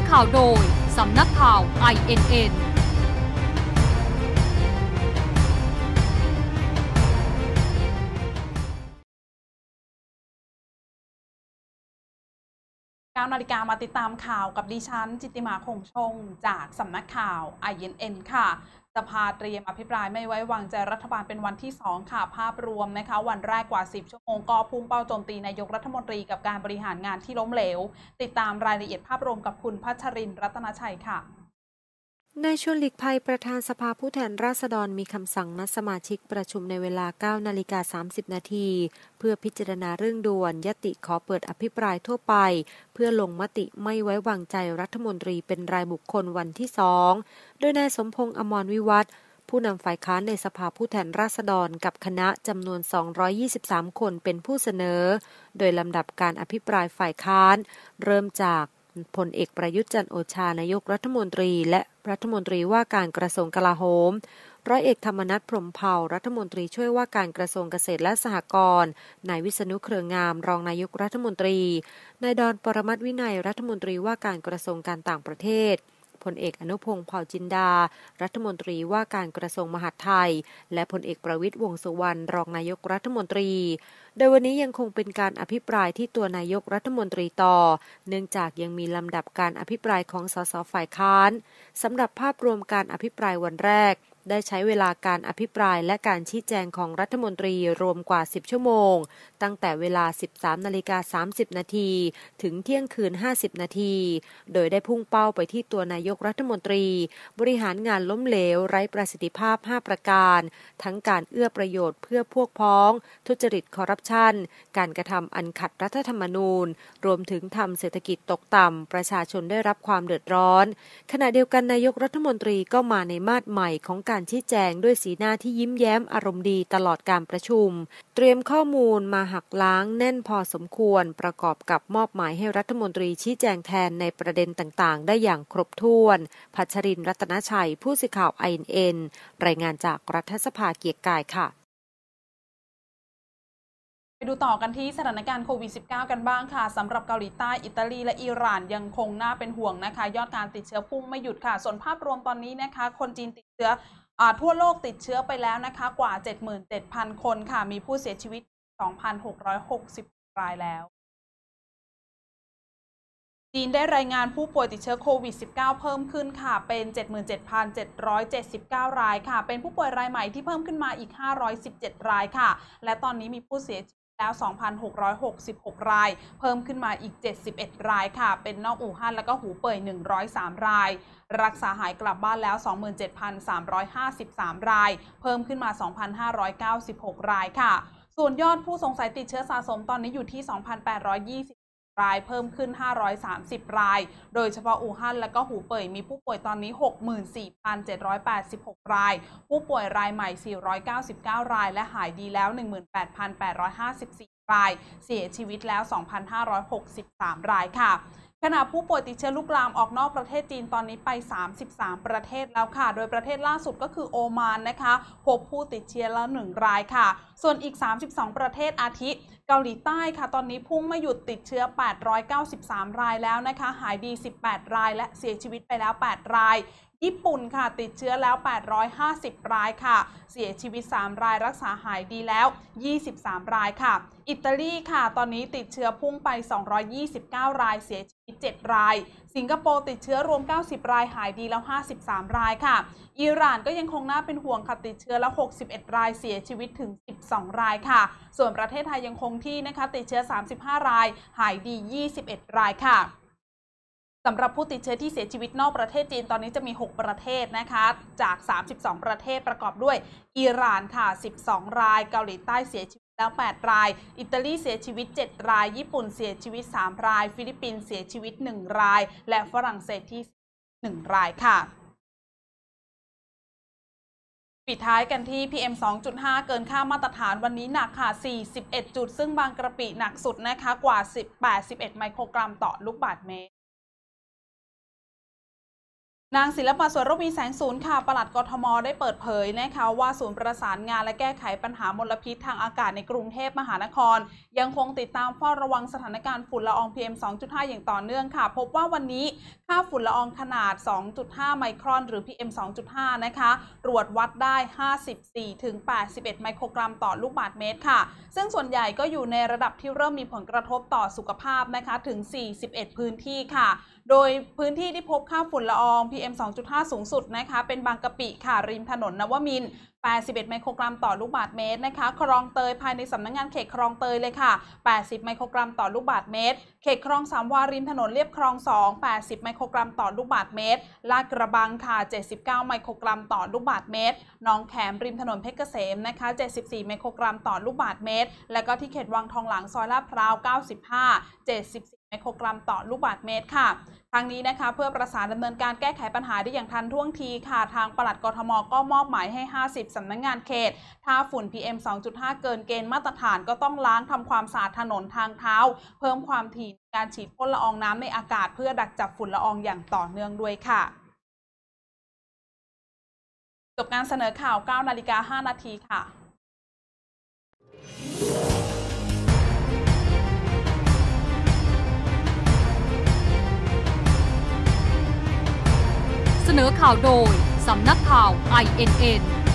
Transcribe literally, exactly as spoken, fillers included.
ข่าวโดยสำนักข่าว ไอ เอ็น เอ็นเก้านาฬิกามาติดตามข่าวกับดิฉันจิตติมาคงชงจากสำนักข่าว ไอ เอ็น เอ็น ค่ะสภาเตรียมอภิปรายไม่ไว้วางใจรัฐบาลเป็นวันที่สองค่ะภาพรวมนะคะวันแรกกว่าสิบชั่วโมงก็พุ่งเป้าโจมตีนายกรัฐมนตรีกับการบริหารงานที่ล้มเหลวติดตามรายละเอียดภาพรวมกับคุณพัชรินทร์รัตนชัยค่ะนายชวนหลีกภัยประธานสภาผู้แทนราษฎรมีคำสั่งนัดสมาชิกประชุมในเวลา เก้านาฬิกาสามสิบนาทีเพื่อพิจารณาเรื่องด่วนยติขอเปิดอภิปรายทั่วไปเพื่อลงมติไม่ไว้วางใจรัฐมนตรีเป็นรายบุคคลวันที่สองโดยนายสมพงษ์อมรวิวัฒน์ผู้นำฝ่ายค้านในสภาผู้แทนราษฎรกับคณะจำนวนสองร้อยยี่สิบสามคนเป็นผู้เสนอโดยลำดับการอภิปรายฝ่ายค้านเริ่มจากพลเอกประยุทธ์จันทร์โอชานายกรัฐมนตรีและรัฐมนตรีว่าการกระทรวงกลาโหมร้อยเอกธรรมนัสพรหมเผ่ารัฐมนตรีช่วยว่าการกระทรวงเกษตรและสหกรณ์นายวิษณุเครืองามรองนายกรัฐมนตรีนายดอนปรมัตถ์วินัยรัฐมนตรีว่าการกระทรวงการต่างประเทศพลเอกอนุพงษ์เผ่าจินดารัฐมนตรีว่าการกระทรวงมหาดไทยและพลเอกประวิตรวงษ์สุวรรณรองนายกรัฐมนตรีโดยวันนี้ยังคงเป็นการอภิปรายที่ตัวนายกรัฐมนตรีต่อเนื่องจากยังมีลำดับการอภิปรายของสสฝ่ายค้านสำหรับภาพรวมการอภิปรายวันแรกได้ใช้เวลาการอภิปรายและการชี้แจงของรัฐมนตรีรวมกว่าสิบชั่วโมงตั้งแต่เวลา สิบสามนาฬิกาสามสิบนาทีถึงเที่ยงคืนห้าสิบนาทีโดยได้พุ่งเป้าไปที่ตัวนายกรัฐมนตรีบริหารงานล้มเหลวไร้ประสิทธิภาพห้าประการทั้งการเอื้อประโยชน์เพื่อพวกพ้องทุจริตคอร์รัปชันการกระทำอันขัดรัฐธรรมนูญรวมถึงทำเศรษฐกิจตกต่ำประชาชนได้รับความเดือดร้อนขณะเดียวกันนายกรัฐมนตรีก็มาในมาดใหม่ของการชี้แจงด้วยสีหน้าที่ยิ้มแย้มอารมณ์ดีตลอดการประชุมเตรียมข้อมูลมาหักล้างแน่นพอสมควรประกอบกับมอบหมายให้รัฐมนตรีชี้แจงแทนในประเด็นต่างๆได้อย่างครบถ้วนพัชรินทร์รัตนชัยผู้สื่อข่าว ไอ เอ็น เอ็น รายงานจากรัฐสภาเกียรติกายค่ะไปดูต่อกันที่สถานการณ์โควิด สิบเก้า กันบ้างค่ะสำหรับเกาหลีใต้อิตาลีและอิหร่านยังคงน่าเป็นห่วงนะคะยอดการติดเชื้อพุ่งไม่หยุดค่ะส่วนภาพรวมตอนนี้นะคะคนจีนติดเชื้อทั่วโลกติดเชื้อไปแล้วนะคะกว่า เจ็ดหมื่นเจ็ดพัน คนค่ะมีผู้เสียชีวิต สองพันหกร้อยหกสิบ รายแล้วจีนได้รายงานผู้ป่วยติดเชื้อโควิด สิบเก้า เพิ่มขึ้นค่ะเป็น เจ็ดหมื่นเจ็ดพันเจ็ดร้อยเจ็ดสิบเก้า รายค่ะเป็นผู้ป่วยรายใหม่ที่เพิ่มขึ้นมาอีกห้าร้อยสิบเจ็ดรายค่ะและตอนนี้มีผู้เสียชีวิตแล้ว สองพันหกร้อยหกสิบหก รายเพิ่มขึ้นมาอีกเจ็ดสิบเอ็ดรายค่ะเป็นนอกอู่ฮั่นแล้วก็หูเป่ยหนึ่งร้อยสามรายรักษาหายกลับบ้านแล้ว สองหมื่นเจ็ดพันสามร้อยห้าสิบสาม รายเพิ่มขึ้นมา สองพันห้าร้อยเก้าสิบหก รายค่ะส่วนยอดผู้สงสัยติดเชื้อสะสมตอนนี้อยู่ที่ สองพันแปดร้อยยี่สิบรายเพิ่มขึ้นห้าร้อยสามสิบรายโดยเฉพาะอู่ฮั่นและก็หูเป่ยมีผู้ป่วยตอนนี้ หกหมื่นสี่พันเจ็ดร้อยแปดสิบหก รายผู้ป่วยรายใหม่สี่ร้อยเก้าสิบเก้ารายและหายดีแล้ว หนึ่งหมื่นแปดพันแปดร้อยห้าสิบสี่ รายเสียชีวิตแล้ว สองพันห้าร้อยหกสิบสาม รายค่ะขณะผู้ป่วยติดเชื้อลุกลามออกนอกประเทศจีนตอนนี้ไปสามสิบสามประเทศแล้วค่ะโดยประเทศล่าสุดก็คือโอมานนะคะพบผู้ติดเชื้อแล้วหนึ่งรายค่ะส่วนอีกสามสิบสองประเทศอาทิเกาหลีใต้ค่ะตอนนี้พุ่งไม่หยุดติดเชื้อแปดร้อยเก้าสิบสามรายแล้วนะคะหายดีสิบแปดรายและเสียชีวิตไปแล้วแปดรายญี่ปุ่นค่ะติดเชื้อแล้วแปดร้อยห้าสิบรายค่ะเสียชีวิตสามรายรักษาหายดีแล้วยี่สิบสามรายค่ะอิตาลีค่ะตอนนี้ติดเชื้อพุ่งไปสองร้อยยี่สิบเก้ารายเสียชีวิตเจ็ดรายสิงคโปร์ติดเชื้อรวมเก้าสิบรายหายดีแล้วห้าสิบสามรายค่ะอิหร่านก็ยังคงน่าเป็นห่วงค่ะติดเชื้อแล้วหกสิบเอ็ดรายเสียชีวิตถึงสิบสองรายค่ะส่วนประเทศไทยยังคงที่นะคะติดเชื้อสามสิบห้ารายหายดียี่สิบเอ็ดรายค่ะสำหรับผู้ติดเชื้อที่เสียชีวิตนอกประเทศจีนตอนนี้จะมีหกประเทศนะคะจากสามสิบสองประเทศประกอบด้วยอิหร่านค่ะสิบสองรายเกาหลีใต้เสียชีวิตแล้วแปดรายอิตาลีเสียชีวิตเจ็ดรายญี่ปุ่นเสียชีวิตสามรายฟิลิปปินส์เสียชีวิตหนึ่งรายและฝรั่งเศสที่หนึ่งรายค่ะปิดท้ายกันที่ พี เอ็ม สองจุดห้า เกินค่ามาตรฐานวันนี้หนักค่ะสี่สิบเอ็ดจุดซึ่งบางกระปิหนักสุดนะคะกว่าแปดสิบเอ็ดไมโครกรัมต่อลูกบาศก์เมตรนางศิลปะสวยระวีแสงสูนค่ะปลัดกทมได้เปิดเผยนะคะว่าศูนย์ประสานงานและแก้ไขปัญหามลพิษทางอากาศในกรุงเทพมหานครยังคงติดตามเฝ้าระวังสถานการณ์ฝุ่นละออง พี เอ็ม สองจุดห้า อย่างต่อเนื่องค่ะพบว่าวันนี้ค่าฝุ่นละอองขนาด สองจุดห้า ไมครอนหรือ พี เอ็ม สองจุดห้า นะคะตรวจวัดได้ ห้าสิบสี่ถึงแปดสิบเอ็ด ไมโครกรัมต่อลูกบาศก์เมตรค่ะซึ่งส่วนใหญ่ก็อยู่ในระดับที่เริ่มมีผลกระทบต่อสุขภาพนะคะถึงสี่สิบเอ็ดพื้นที่ค่ะโดยพื้นที่ที่พบค่าฝุ่นละออง พี เอ็ม สองจุดห้า สูงสุดนะคะเป็นบางกะปิค่ะริมถนนนวมินทร์แปดสิบเอ็ด ไมโครกรัมต่อลูกบาศก์เมตรนะคะคลองเตยภายในสำนักงานเขตคลองเตยเลยค่ะแปดสิบ ไมโครกรัมต่อลูกบาศก์เมตรเขตคลองสามวาริมถนนเลียบคลองสอง แปดสิบ ไมโครกรัมต่อลูกบาศก์เมตรลาดกระบังค่ะเจ็ดสิบเก้า ไมโครกรัมต่อลูกบาศก์เมตรหนองแขมริมถนนเพชรเกษมนะคะเจ็ดสิบสี่ ไมโครกรัมต่อลูกบาศก์เมตรและก็ที่เขตวังทองหลางซอยลาดพร้าวเก้าสิบห้า เจ็ดสิบสี่ ไมโครกรัมต่อลูกบาศก์เมตรค่ะทางนี้นะคะเพื่อประสานดำเนินการแก้ไขปัญหาได้อย่างทันท่วงทีค่ะทางปลัดกทมก็มอบหมายให้ห้าสิบสำนักงานเขตถ้าฝุ่น พี เอ็ม สองจุดห้า เกินเกณฑ์มาตรฐานก็ต้องล้างทำความสะอาดถนนทางเท้าเพิ่มความถี่ในการฉีดพ่นละอองน้ำในอากาศเพื่อดักจับฝุ่นละอองอย่างต่อเนื่องด้วยค่ะจบการเสนอข่าว เก้านาฬิกาห้านาทีค่ะเสนอข่าวโดยสำนักข่าว ไอ เอ็น เอ็น